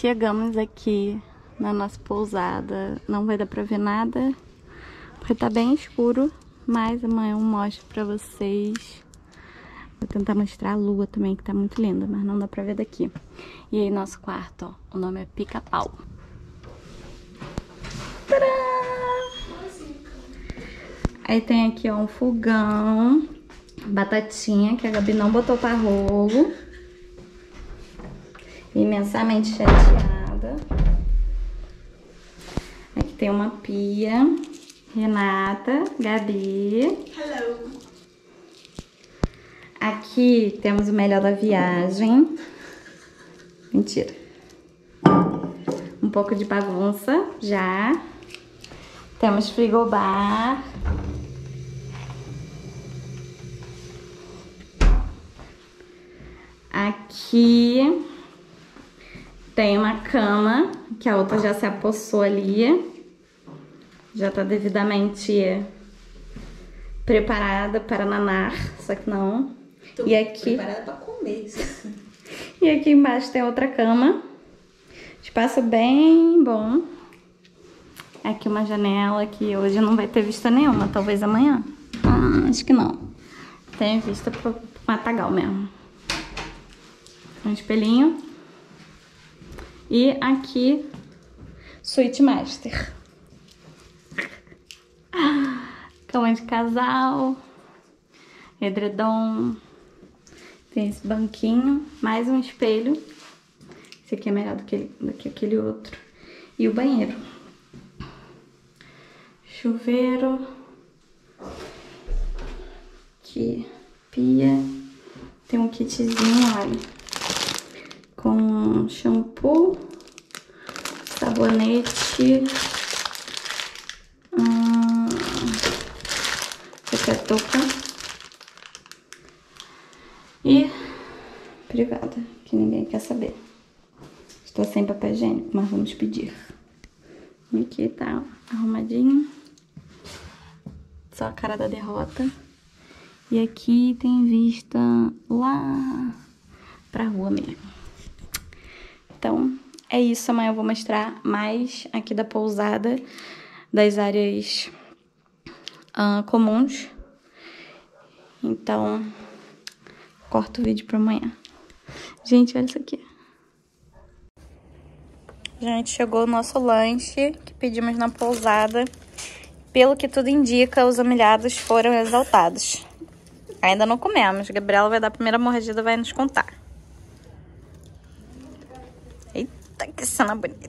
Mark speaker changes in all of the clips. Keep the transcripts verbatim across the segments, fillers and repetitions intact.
Speaker 1: Chegamos aqui na nossa pousada. Não vai dar pra ver nada, porque tá bem escuro, mas amanhã eu mostro pra vocês. Vou tentar mostrar a lua também, que tá muito linda, mas não dá pra ver daqui. E aí, nosso quarto, ó, o nome é Pica-Pau. Aí tem aqui, ó, um fogão, batatinha, que a Gabi não botou pra rolo. Imensamente chateada. Aqui tem uma pia. Renata, Gabi.
Speaker 2: Hello.
Speaker 1: Aqui temos o melhor da viagem. Mentira. Um pouco de bagunça já. Temos frigobar. Aqui tem uma cama, que a outra já se apossou ali. Já tá devidamente preparada para nanar, só que não.
Speaker 2: Tô
Speaker 1: e aqui
Speaker 2: preparada pra comer.
Speaker 1: E aqui embaixo tem outra cama. Espaço bem bom. Aqui uma janela que hoje não vai ter vista nenhuma, talvez amanhã. Ah, acho que não. Tem vista pro, pro matagal mesmo. Um espelhinho. E aqui, suíte master. Cama de casal. Edredom. Tem esse banquinho. Mais um espelho. Esse aqui é melhor do que, do que aquele outro. E o banheiro. Chuveiro. Aqui, pia. Tem um kitzinho, olha. Com shampoo, sabonete, hum, aqui é a touca e privada, que ninguém quer saber. Estou sem papel higiênico, mas vamos pedir. E aqui tá arrumadinho, só a cara da derrota. E aqui tem vista lá pra rua mesmo. Então, é isso. Amanhã eu vou mostrar mais aqui da pousada, das áreas uh, comuns. Então, corto o vídeo pra amanhã. Gente, olha isso aqui. Gente, chegou o nosso lanche que pedimos na pousada. Pelo que tudo indica, os humilhados foram exaltados. Ainda não comemos. Gabriela vai dar a primeira mordida e vai nos contar. Eita, que cena bonita.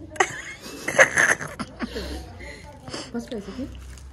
Speaker 2: Posso pegar isso aqui?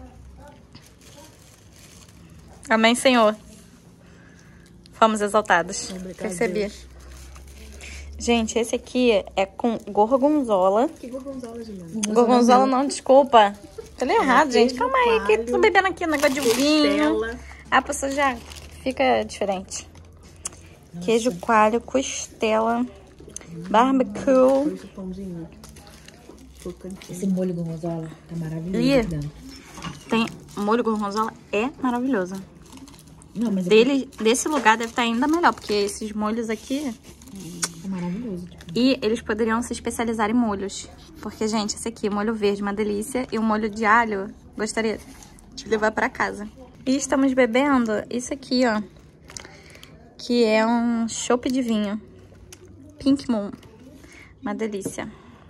Speaker 1: Amém, Senhor. Fomos exaltados.
Speaker 2: Obrigado,
Speaker 1: Percebi.
Speaker 2: Deus.
Speaker 1: Gente, esse aqui é com gorgonzola.
Speaker 2: Que gorgonzola, Juliana?
Speaker 1: Gorgonzola não, desculpa. Falei errado,
Speaker 2: É
Speaker 1: gente.
Speaker 2: queijo
Speaker 1: Calma aí, que
Speaker 2: coalho,
Speaker 1: tô bebendo aqui um negócio de vinho.
Speaker 2: costela.
Speaker 1: A pessoa já fica diferente.
Speaker 2: Nossa.
Speaker 1: Queijo coalho, costela, barbecue.
Speaker 2: Esse pãozinho.
Speaker 3: Esse molho gorgonzola tá maravilhoso.
Speaker 1: E
Speaker 3: dentro.
Speaker 1: tem molho gorgonzola, é maravilhoso.
Speaker 3: Não, mas
Speaker 1: Dele, desse lugar deve estar ainda melhor, porque esses molhos aqui...
Speaker 3: é maravilhoso. Tipo.
Speaker 1: E eles poderiam se especializar em molhos. Porque, gente, esse aqui, molho verde, uma delícia. E o molho de alho, gostaria de levar pra casa. E estamos bebendo isso aqui, ó. Que é um chopp de vinho. Pink Moon. Uma delícia.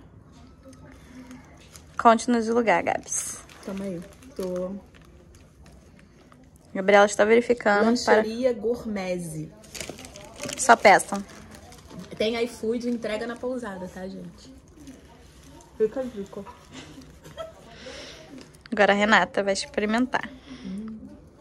Speaker 1: Conte-nos o lugar, Gabs.
Speaker 2: Calma aí. Tô...
Speaker 1: Gabriela está verificando.
Speaker 2: Lancheria para... Gourmese.
Speaker 1: Só peçam.
Speaker 2: Tem iFood e entrega na pousada, tá, gente? Fica a dica.
Speaker 1: Agora a Renata vai experimentar.
Speaker 2: Hum.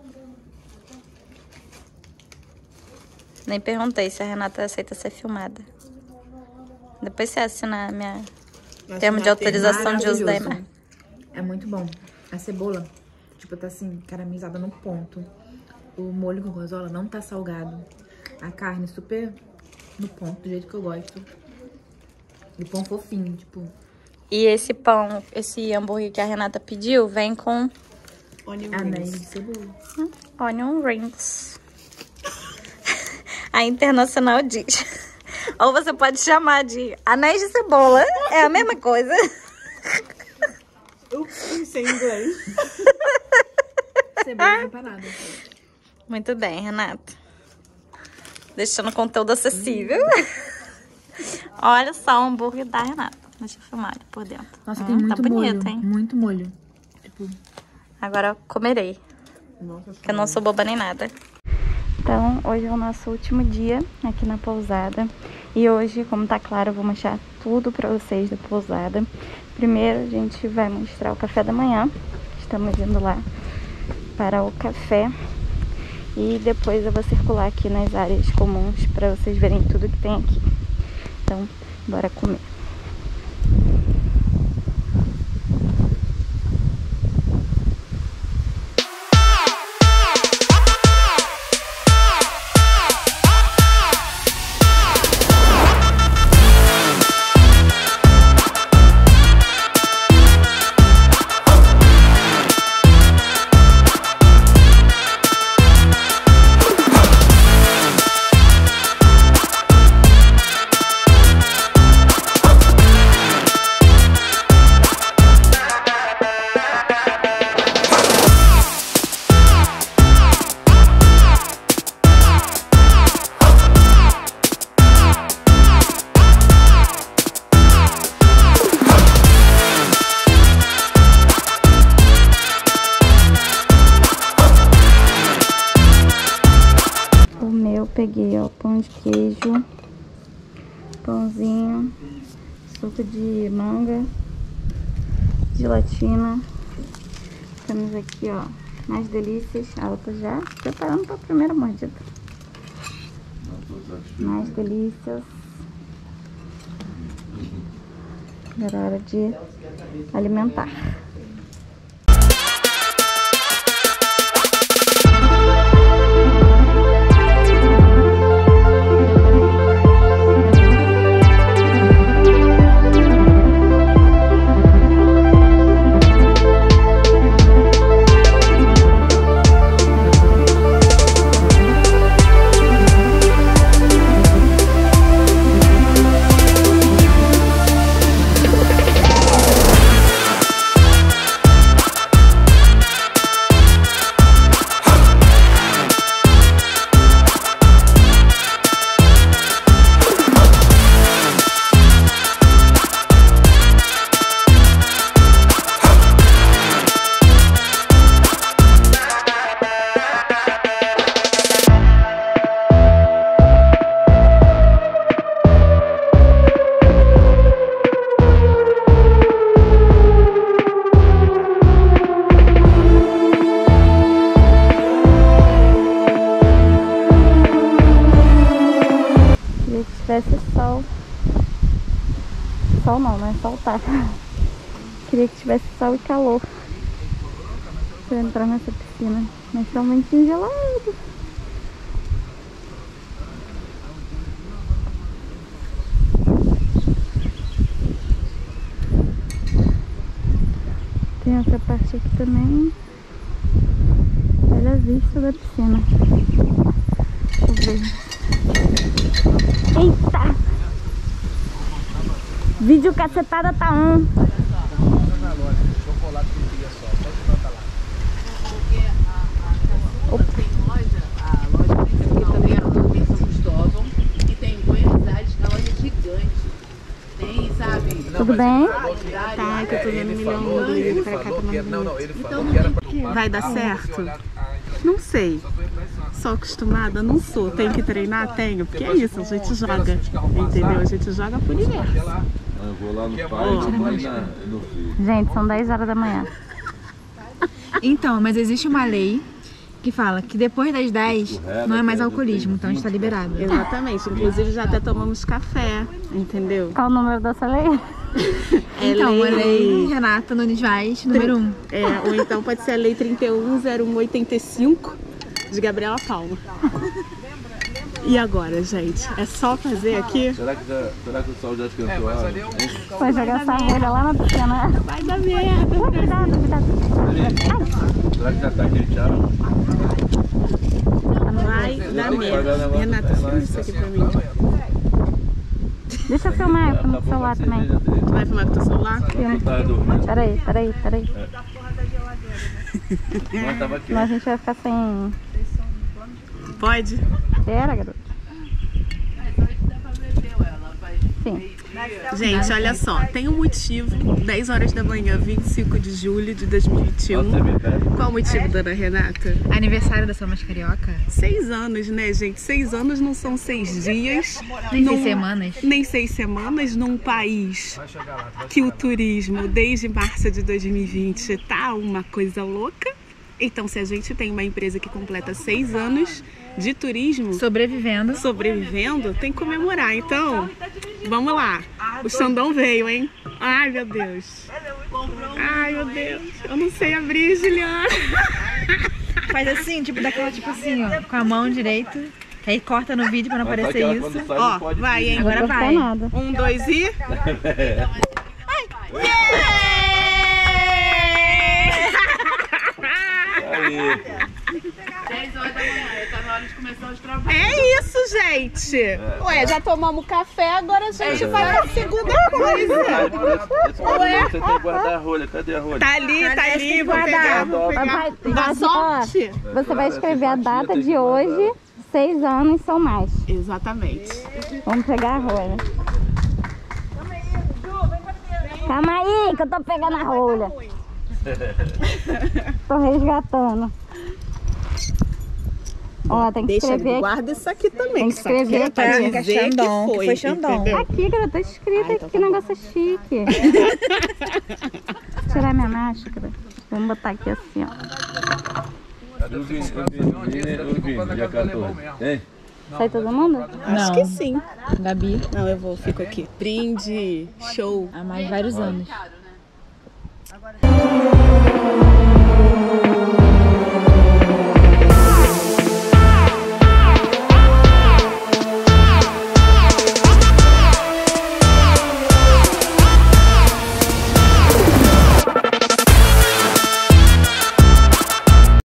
Speaker 1: Nem perguntei se a Renata aceita ser filmada. Depois você assina a minha termo de autorização de uso da imagem.
Speaker 3: É muito bom. A cebola, tipo, tá assim, caramelizada no ponto. O molho gorgonzola não tá salgado. A carne super no ponto, do jeito que eu gosto. E o pão fofinho, tipo...
Speaker 1: E esse pão, esse hambúrguer que a Renata pediu, vem com...
Speaker 2: Onion
Speaker 3: anéis
Speaker 2: rings.
Speaker 3: de cebola.
Speaker 1: Onion rings. A internacional diz. Ou você pode chamar de anéis de cebola. É a mesma coisa.
Speaker 2: Eu pensei em inglês.
Speaker 3: Cebola empanada.
Speaker 1: Muito bem, Renata. Deixando o conteúdo acessível. Olha só o hambúrguer da Renata. Deixa eu filmar ele por dentro.
Speaker 3: Nossa,
Speaker 1: hum,
Speaker 3: tem muito
Speaker 1: tá bonito,
Speaker 3: molho.
Speaker 1: Hein?
Speaker 3: Muito molho. Tipo...
Speaker 1: Agora eu comerei.
Speaker 2: Nossa,
Speaker 1: que eu não sou boba nem nada. Então, hoje é o nosso último dia aqui na pousada. E hoje, como tá claro, eu vou mostrar tudo pra vocês da pousada. Primeiro, a gente vai mostrar o café da manhã. Estamos indo lá para o café. E depois eu vou circular aqui nas áreas comuns pra vocês verem tudo que tem aqui. Então, bora comer. Peguei, ó, pão de queijo, pãozinho, suco de manga, gelatina. Temos aqui, ó, mais delícias. A outra já preparando para a primeira mordida. Mais delícias. Agora é hora de alimentar. Tivesse sol. Sol não, né? Sol tá. Queria que tivesse sol e calor pra entrar nessa piscina. Mas tá um ventinho gelado. Tem essa parte aqui também. Olha a vista da piscina. Deixa eu ver. Eita! Vídeo cacetada tá on.
Speaker 4: Opa. Tem loja, a loja aqui também é a São Cristóvão e tem em Buenos Aires, a loja gigante. Tem, sabe?
Speaker 1: Tudo bem?
Speaker 2: Tá, que eu tô vendo um milhão de inglês pra cá tomando.
Speaker 5: Não, não, ele falou
Speaker 4: Então
Speaker 5: que era
Speaker 4: não
Speaker 5: pra
Speaker 4: tem
Speaker 2: Vai dar certo? Não sei. Sou acostumada? Não sou. Tenho que treinar? Tenho. Porque é isso, a gente joga. Entendeu? A gente joga por universo.
Speaker 5: Eu vou lá no pai, no filho.
Speaker 1: Gente, são dez horas da manhã.
Speaker 3: Então, mas existe uma lei que fala que depois das dez não é mais alcoolismo, então a gente tá liberado.
Speaker 2: Exatamente. Inclusive já até tomamos café, entendeu?
Speaker 1: Qual o número dessa lei?
Speaker 3: Então,
Speaker 2: lei-
Speaker 3: a lei Renata Nunes Vaz, número um.
Speaker 2: É, ou então pode ser a lei trinta e um zero um oitenta e cinco de Gabriela Palma. E agora, gente? É só fazer aqui?
Speaker 5: Será que, já, será que o sol já esquentou? É, ali é um...
Speaker 1: Vai jogar essa rolha lá na piscina.
Speaker 2: Vai dar merda.
Speaker 1: Cuidado, cuidado.
Speaker 5: Será que já tá quenteado?
Speaker 2: Vai dar merda. Renata, filma isso aqui pra mim.
Speaker 1: Deixa eu filmar, eu filmo com o celular também.
Speaker 2: Tu vai filmar com o teu celular?
Speaker 1: Filma. Peraí, peraí, peraí.
Speaker 5: Nós tava aqui.
Speaker 1: Senão a gente vai ficar sem...
Speaker 2: Pode?
Speaker 1: Pera, garoto. Sim.
Speaker 2: Gente, olha só, tem um motivo, dez horas da manhã, vinte e cinco de julho de dois mil e vinte e um. Qual o motivo, dona Renata?
Speaker 3: Aniversário da Somos Carioca?
Speaker 2: Seis anos, né, gente? Seis anos não são seis dias.
Speaker 3: Nem
Speaker 2: num,
Speaker 3: seis semanas.
Speaker 2: Nem seis semanas num país que o turismo, desde março de dois mil e vinte, tá uma coisa louca. Então, se a gente tem uma empresa que completa seis anos de turismo,
Speaker 3: Sobrevivendo.
Speaker 2: sobrevivendo, tem que comemorar. Então, vamos lá. O Xandão veio, hein? Ai, meu Deus. Ai, meu Deus. Eu não sei abrir, Juliana.
Speaker 3: Faz assim, tipo daquela, tipo assim, ó, com a mão direita. Que aí corta no vídeo pra não aparecer isso.
Speaker 2: Ó, vai, hein?
Speaker 3: Agora vai.
Speaker 1: Nada.
Speaker 2: Um, dois e...
Speaker 5: Aí.
Speaker 4: dez horas da manhã, tá na hora de começar os trabalhos.
Speaker 2: É isso, gente. Ué, já tomamos café, agora a gente vai pra segunda coisa.
Speaker 5: Esse barulho, você tem que guardar a rolha. Cadê a rolha?
Speaker 2: Tá ali, tá ali. Vou pegar, vou pegar.
Speaker 1: Vai,
Speaker 2: Dá
Speaker 1: vai,
Speaker 2: sorte.
Speaker 1: ó, você vai escrever a data de hoje, seis anos são mais.
Speaker 2: Exatamente.
Speaker 1: Vamos pegar a rolha. Calma aí, que eu tô pegando a rolha. Tô resgatando. Ó, tem que
Speaker 2: Deixa,
Speaker 1: escrever aqui.
Speaker 2: guarda isso aqui também.
Speaker 1: Tem que escrever
Speaker 2: pra
Speaker 1: aqui.
Speaker 2: dizer que
Speaker 3: Xandão, que
Speaker 2: foi,
Speaker 3: foi Xandão.
Speaker 2: entendeu?
Speaker 1: Aqui, cara, tá escrito
Speaker 2: Ah, então
Speaker 1: aqui,
Speaker 2: tá
Speaker 1: negócio chique. Vou tirar minha máscara. Vamos botar aqui assim, ó.
Speaker 5: Cadê o Vini? O Vini, o Vini, dia quatorze. Hein?
Speaker 1: Sai todo mundo?
Speaker 2: Acho que sim.
Speaker 3: Gabi,
Speaker 2: Não, eu vou, fico aqui. Brinde, show.
Speaker 3: há mais vários anos.
Speaker 4: Caro, né?